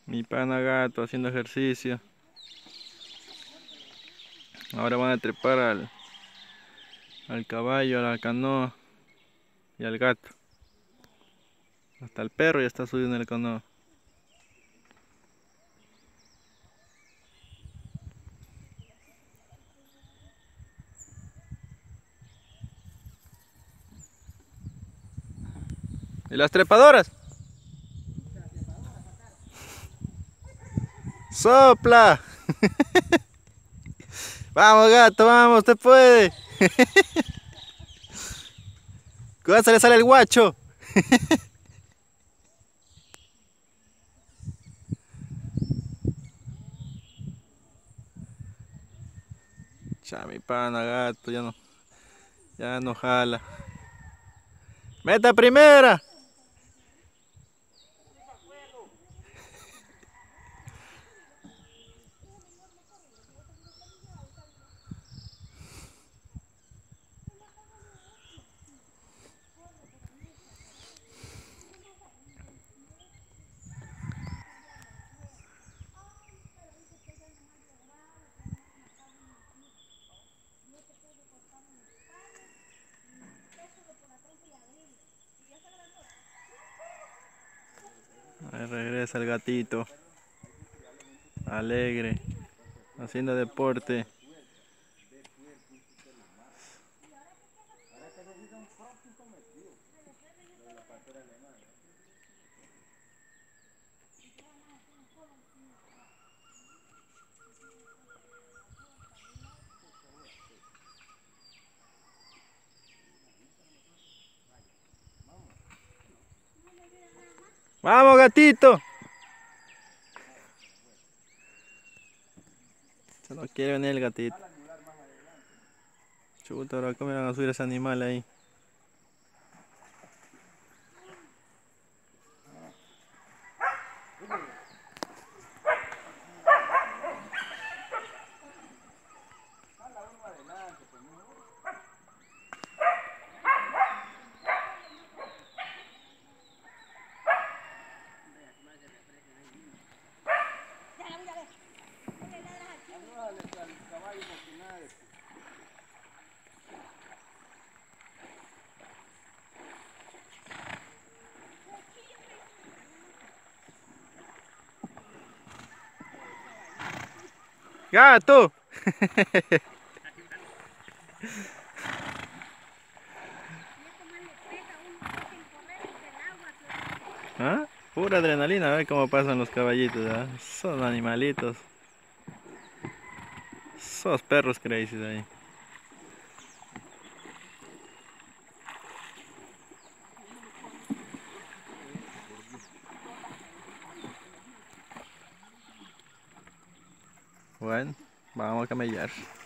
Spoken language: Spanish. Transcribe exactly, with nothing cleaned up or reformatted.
Mi pana gato haciendo ejercicio. Ahora van a trepar al, al caballo, a la canoa y al gato. Hasta el perro ya está subido en el canoa. ¿Y las trepadoras? ¡Sopla! Vamos gato, vamos, te puede. Cuidado, se le sale el guacho. Ya mi pana gato, ya no, ya no jala. ¡Meta primera! Ahí regresa el gatito. Alegre. Haciendo deporte. ¡Vamos, gatito! Se no quiere venir el gatito. Chuta, ahora cómo van a subir ese animal ahí. ¡Gato! ¿Ah? Pura adrenalina, a ver cómo pasan los caballitos, ¿ah? Son animalitos. Sos perros crazy ahí. Bueno, vamos a camellar.